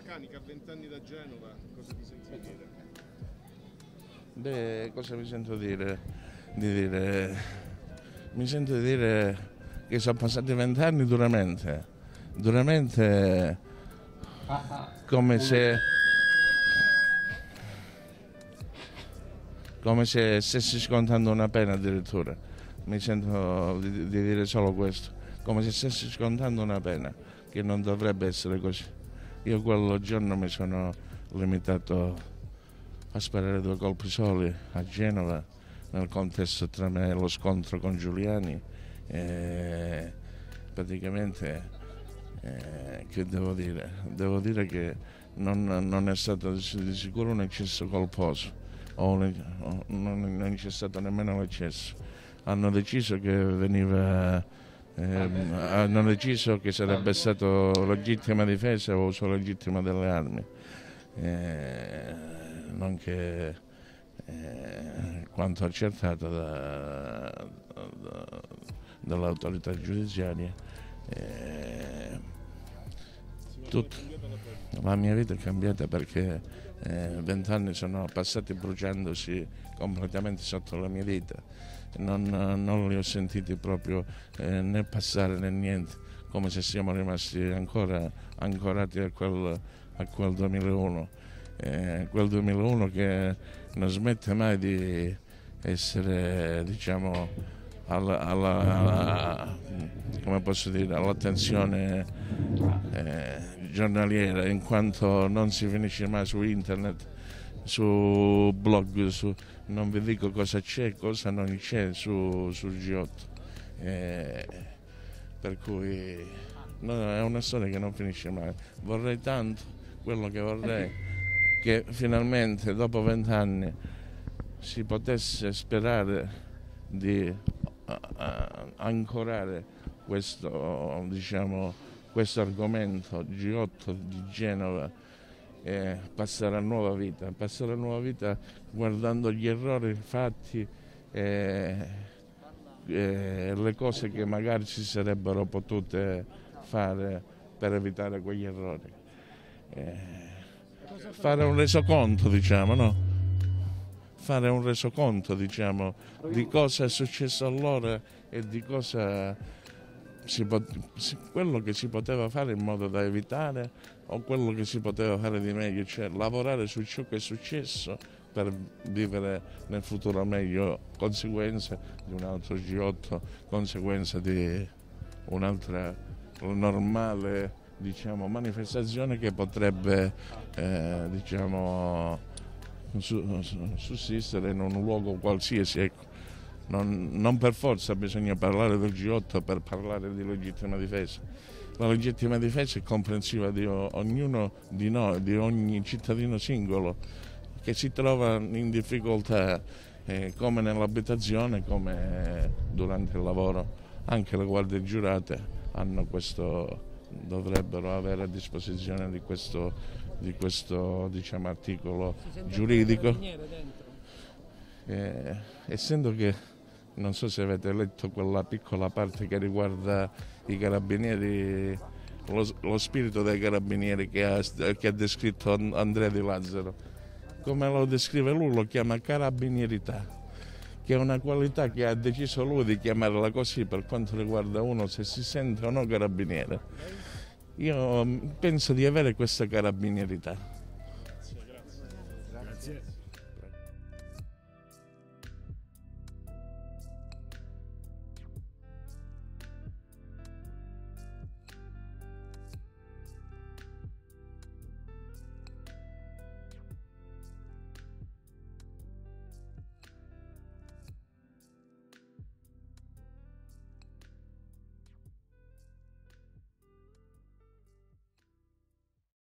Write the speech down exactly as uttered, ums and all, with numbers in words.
Canica, a vent'anni da Genova, cosa ti senti di dire? Beh, cosa mi sento dire? Di dire? Mi sento di dire che sono passati vent'anni duramente, duramente come se, come se stessi scontando una pena addirittura. Mi sento di, di dire solo questo, come se stessi scontando una pena, che non dovrebbe essere così. Io quel giorno mi sono limitato a sparare due colpi soli a Genova, nel contesto tra me e lo scontro con Giuliani. E praticamente, eh, che devo dire? Devo dire che non, non è stato di sicuro un eccesso colposo, o, un, o non, non c'è stato nemmeno l'eccesso. Hanno deciso che veniva, eh, hanno deciso che sarebbe stato legittima difesa o uso legittimo delle armi. Eh, nonché eh, quanto accertato da, da, dall'autorità giudiziaria. Eh, tut, la mia vita è cambiata perché vent'anni eh, sono passati bruciandosi completamente sotto la mia vita, non, non li ho sentiti proprio eh, né passare né niente, come se siamo rimasti ancora ancorati a quel, a quel duemilauno. Eh, quel duemilauno che non smette mai di essere, diciamo, alla, alla, alla, come posso dire, all'attenzione eh, giornaliera, in quanto non si finisce mai su internet, su blog, su, non vi dico cosa c'è, cosa non c'è su, sul G otto. Eh, per cui no, è una storia che non finisce mai. Vorrei tanto, quello che vorrei, che finalmente dopo vent'anni si potesse sperare di uh, uh, ancorare questo, diciamo, questo argomento G otto di Genova e passare a nuova vita, passare a nuova vita guardando gli errori fatti e, e le cose che magari si sarebbero potute fare per evitare quegli errori. E, fare un resoconto, diciamo, no? Fare un resoconto, diciamo, di cosa è successo allora e di cosa si pot- quello che si poteva fare in modo da evitare o quello che si poteva fare di meglio, cioè lavorare su ciò che è successo per vivere nel futuro meglio, conseguenze di un altro G otto, conseguenze di un'altra normale, diciamo, manifestazione che potrebbe eh, diciamo, su, su, sussistere in un luogo qualsiasi. Ecco. Non, non per forza bisogna parlare del G otto per parlare di legittima difesa. La legittima difesa è comprensiva di ognuno di noi, di ogni cittadino singolo che si trova in difficoltà, eh, come nell'abitazione, come durante il lavoro. Anche le guardie giurate hanno questo, dovrebbero avere a disposizione di questo, di questo diciamo, articolo giuridico. Eh, essendo che, non so se avete letto quella piccola parte che riguarda i carabinieri, lo, lo spirito dei carabinieri che ha, che ha descritto Andrea Di Lazzaro, come lo descrive lui, lo chiama carabinierità, che è una qualità che ha deciso lui di chiamarla così per quanto riguarda uno se si sente o no carabiniere. Io penso di avere questa carabinierità. Grazie, grazie. Grazie.